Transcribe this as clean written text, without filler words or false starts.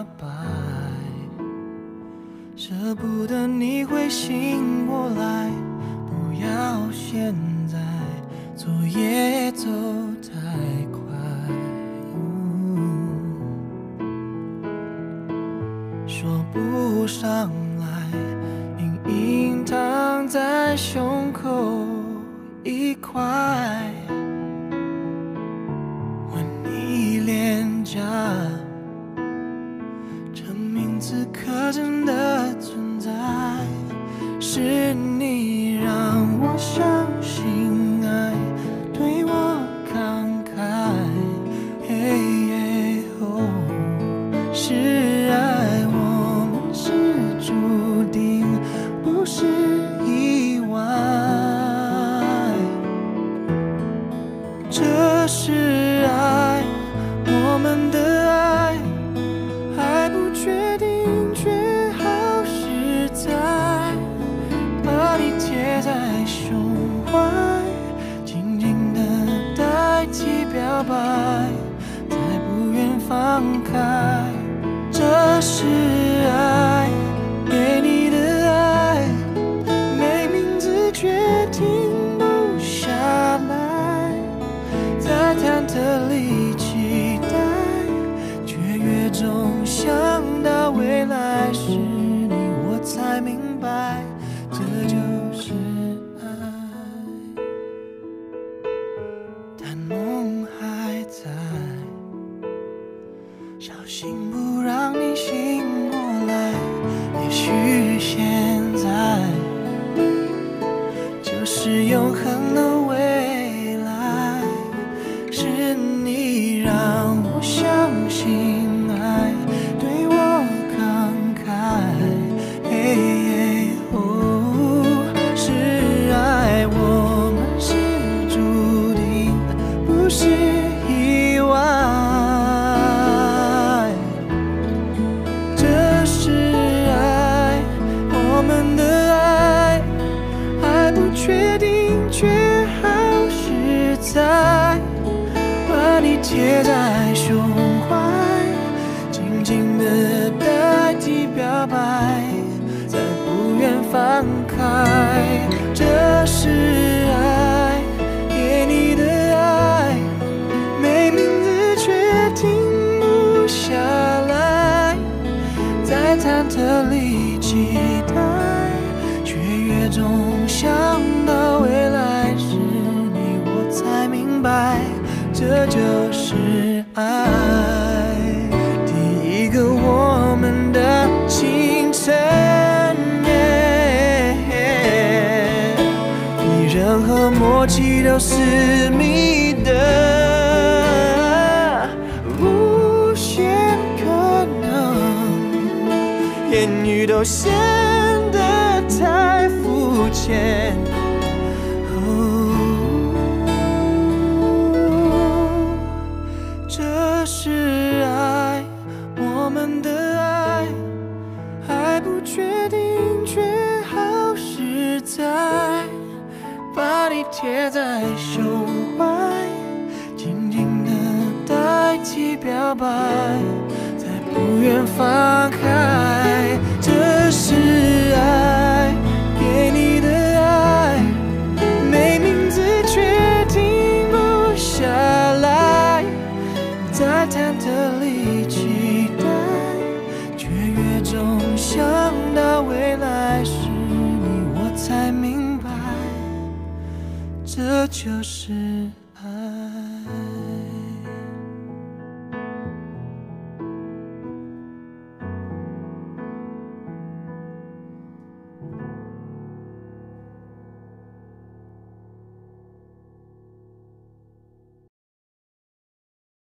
白，舍不得你会醒过来，不要现在走也走太快。说不上来，隐隐躺在胸口一块，吻你脸颊，证明此刻真的存在。是你让我相信爱，对我慷慨。是爱，我们是注定，不是意外。这是爱，我们的爱，还不确定却好实在。把你贴在胸怀，紧紧地代替表白，再不愿放开。这是爱，给你的爱，没名字却停不下来，在忐忑里期待，却越总想到未来是你，我才明白，这就是爱。但梦还在，小心不让你醒过来。也许现在就是永恒的未来。是你让我相信爱，对我慷慨。是爱，我们是注定，不是意外。确定却好实在，把你贴在胸怀，紧紧地代替表白，再不愿放开。这是爱，给你的爱，没名字却停不下来，在忐忑里期待，却越总想到未来是你，我才明白，这就是爱。第一个我们的清晨，比任何默契都私密的无限可能，言语都显得太肤浅。这是爱，我们的爱，还不确定却好实在。把你贴在胸怀，紧紧地代替表白，再不愿放开。这是爱，给你的爱，没名字却停不下来，在忐忑里期待，却越总想到未来是你，我才明白，这就是爱。